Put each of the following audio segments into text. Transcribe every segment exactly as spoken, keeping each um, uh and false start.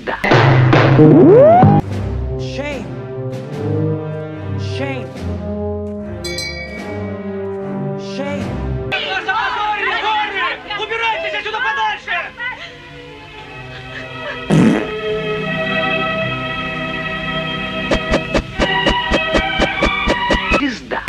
Звезда. Shame. Shame. Shame. Убирайтесь отсюда подальше! Звезда.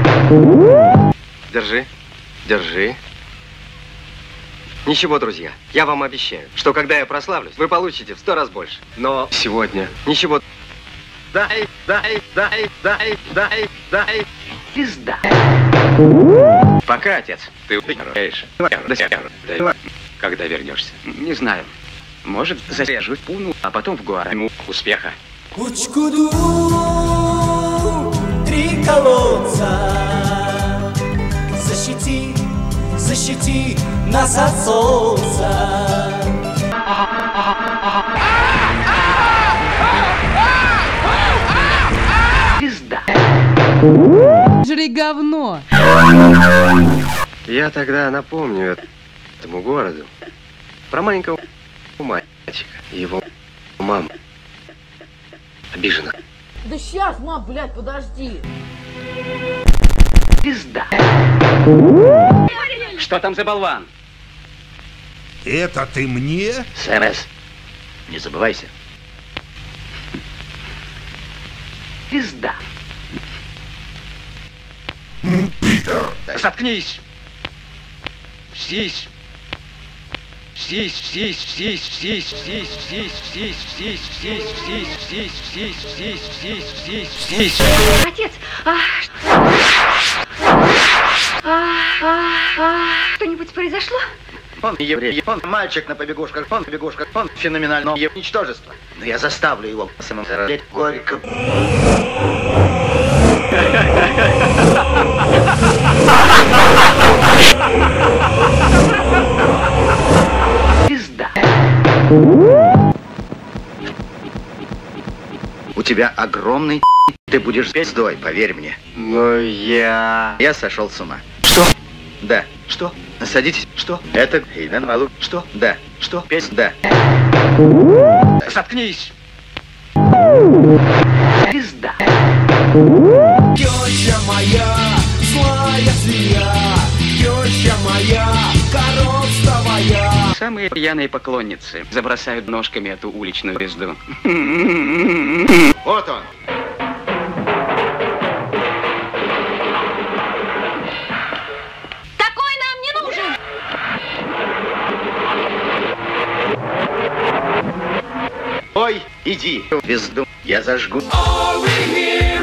Держи, держи. Ничего, друзья, я вам обещаю, что когда я прославлюсь, вы получите в сто раз больше. Но сегодня ничего. Дай, дай, дай, дай, дай, дай. Звезда. Пока, отец, ты уезжаешь. Когда вернешься? Не знаю. Может, зарежу Пуну, а потом в Гуарему. Успеха. Кучкуду, три колодца. Защити, защити нас от солнца. Звезда. Жри говно. Я тогда напомню этому городу про маленького мальчика и его маму. Обижена. Да сейчас, мам, блядь, подожди. Звезда. Что там за болван? Это ты мне? СМС. Не забывайся. Звезда. Заткнись! Сись! Сись, сись, сись, сись, сись, сись, сись, сись, сись, сись, сись, сись, сись, сись, сись, сись. Отец, а... а, а, а... что-нибудь произошло? Он еврей, он мальчик на побегушках, он побегушках, он феноменальное ничтожество. Но я заставлю его самым заразить горько. Звезда. У тебя огромный ты будешь звездой, поверь мне. Но я... Я сошел с ума. Что? Да. Что? Садитесь. Что? Это Эйдан Малу. Что? Да. Что? Пес? Да. Заткнись! Звезда. Теща моя, злая змея. Теща моя, коровствовая. Самые пьяные поклонницы забросают ножками эту уличную звезду. Вот он. Такой нам не нужен! Ой, иди. Звезду я зажгу. All we hear